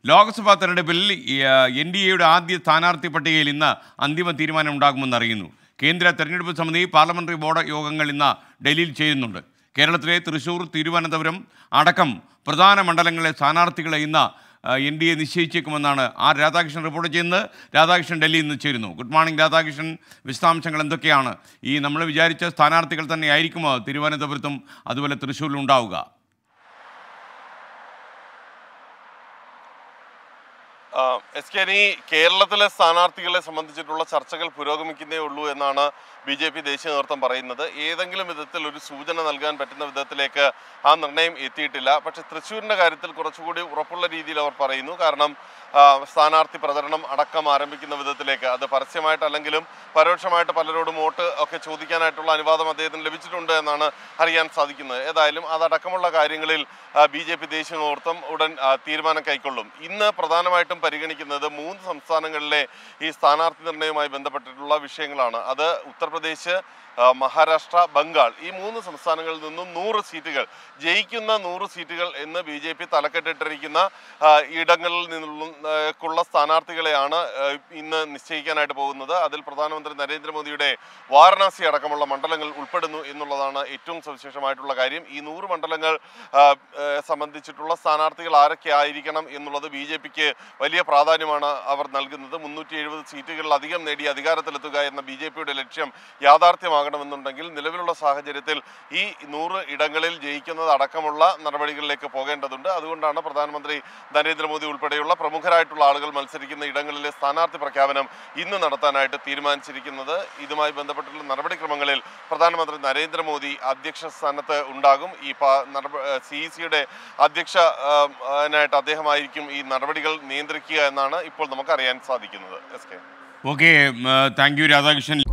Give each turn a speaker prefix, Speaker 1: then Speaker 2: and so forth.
Speaker 1: ലോക്സഭാ തെരഞ്ഞെടുപ്പിൽ NDAയുടെ ആദ്യ സ്ഥാനാർത്ഥി പട്ടികയിൽ ഇന്ന് അന്തിമ തീരുമാനം ഉണ്ടാകുമെന്ന് അറിയുന്നു. കേന്ദ്ര തെരഞ്ഞെടുപ്പ് സമിതി പാർലമെന്ററി ബോർഡ് യോഗങ്ങൾ ഇന്ന് ഡൽഹിയിൽ ചേരുന്നുണ്ട്. കേരളത്തിലെ തൃശൂർ, തിരുവനന്തപുരം അടക്കം പ്രധാന മണ്ഡലങ്ങളിലെ സ്ഥാനാർത്ഥികളെ ഇന്ന് NDA നിശ്ചയിച്ചേക്കുമെന്നാണ് രാധാകൃഷ്ണൻ റിപ്പോർട്ട് ചെയ്യുന്നത്. രാധാകൃഷ്ണൻ ഡൽഹിയിൽ നിന്ന് ചേരുന്നു. ഗുഡ് മോർണിംഗ് രാധാകൃഷ്ണൻ, വിശദാംശങ്ങൾ എന്തൊക്കെയാണ്? നമ്മൾ വിചാരിച്ച സ്ഥാനാർത്ഥികൾ തന്നെ ആയിരിക്കുമോ തിരുവനന്തപുരത്തും അതുപോലെ തൃശ്ശൂരിലും ഉണ്ടാവുക?
Speaker 2: കേരളത്തിലെ സ്ഥാനാർത്ഥികളെ സംബന്ധിച്ചിട്ടുള്ള ചർച്ചകൾ പുരോഗമിക്കുന്നേ ഉള്ളൂ എന്നാണ് BJP ദേശീയ നേതൃത്വം പറയുന്നത്. ഏതെങ്കിലും വിധത്തിൽ ഒരു സൂചന നൽകാൻ പറ്റുന്ന വിധത്തിലേക്ക് ആ നിർണയം എത്തിയിട്ടില്ല. പക്ഷേ തൃശ്ശൂരിൻ്റെ കാര്യത്തിൽ കുറച്ചുകൂടി ഉറപ്പുള്ള രീതിയിൽ അവർ പറയുന്നു. കാരണം സ്ഥാനാർത്ഥി പ്രചരണം അടക്കം ആരംഭിക്കുന്ന വിധത്തിലേക്ക്, അത് പരസ്യമായിട്ടല്ലെങ്കിലും പരോക്ഷമായിട്ട് പലരോടും വോട്ട് ഒക്കെ ചോദിക്കാനായിട്ടുള്ള അനുവാദം അദ്ദേഹത്തിന് ലഭിച്ചിട്ടുണ്ട് എന്നാണ് അറിയാൻ സാധിക്കുന്നത്. ഏതായാലും അതടക്കമുള്ള കാര്യങ്ങളിൽ BJP ദേശീയ നേതൃത്വം ഉടൻ തീരുമാനം കൈക്കൊള്ളും. ഇന്ന് പ്രധാനമായിട്ടും പരിഗണിക്കുന്നത് 3 സംസ്ഥാനങ്ങളിലെ ഈ സ്ഥാനാർത്ഥി നിർണയവുമായി ബന്ധപ്പെട്ടിട്ടുള്ള വിഷയങ്ങളാണ്. അത് ഉത്തർപ്രദേശ്, മഹാരാഷ്ട്ര, ബംഗാൾ, ഈ 3 സംസ്ഥാനങ്ങളിൽ നിന്നും 100 സീറ്റുകൾ, ജയിക്കുന്ന 100 സീറ്റുകൾ എന്ന് BJP തലക്കെട്ടിട്ടിരിക്കുന്ന ഇടങ്ങളിൽ നിന്നുള്ള സ്ഥാനാർത്ഥികളെയാണ് ഇന്ന് നിശ്ചയിക്കാനായിട്ട് പോകുന്നത്. അതിൽ പ്രധാനമന്ത്രി നരേന്ദ്രമോദിയുടെ വാരണാസി അടക്കമുള്ള മണ്ഡലങ്ങൾ ഉൾപ്പെടുന്നു എന്നുള്ളതാണ് ഏറ്റവും സവിശേഷമായിട്ടുള്ള കാര്യം. ഈ 100 മണ്ഡലങ്ങൾ സംബന്ധിച്ചിട്ടുള്ള സ്ഥാനാർത്ഥികൾ ആരൊക്കെ ആയിരിക്കണം എന്നുള്ളത് BJPക്ക് വലിയ പ്രാധാന്യമാണ് അവർ നൽകുന്നത്. 370 സീറ്റുകളിലധികം നേടി അധികാരത്തിലെത്തുക എന്ന BJPയുടെ ലക്ഷ്യം യാഥാർത്ഥ്യമാകണമെന്നുണ്ടെങ്കിൽ നിലവിലുള്ള സാഹചര്യത്തിൽ ഈ 100 ഇടങ്ങളിൽ ജയിക്കുന്നത് അടക്കമുള്ള നടപടികളിലേക്ക് പോകേണ്ടതുണ്ട്. അതുകൊണ്ടാണ് പ്രധാനമന്ത്രി നരേന്ദ്രമോദി ഉൾപ്പെടെയുള്ള പ്രമുഖരായിട്ടുള്ള ആളുകൾ മത്സരിക്കുന്ന ഇടങ്ങളിലെ സ്ഥാനാർത്ഥി പ്രഖ്യാപനം ഇന്ന് നടത്താനായിട്ട് തീരുമാനിച്ചിരിക്കുന്നത്. ഇതുമായി ബന്ധപ്പെട്ടുള്ള നടപടിക്രമങ്ങളിൽ പ്രധാനമന്ത്രി നരേന്ദ്രമോദി അധ്യക്ഷ സ്ഥാനത്ത് ഉണ്ടാകും. ഈ CECയുടെ അധ്യക്ഷനായിട്ട് അദ്ദേഹമായിരിക്കും ഈ നടപടികൾ നിയന്ത്രിക്കുക എന്നാണ് ഇപ്പോൾ നമുക്ക് അറിയാൻ സാധിക്കുന്നത്.
Speaker 1: Okay, thank you Radhakrishnan.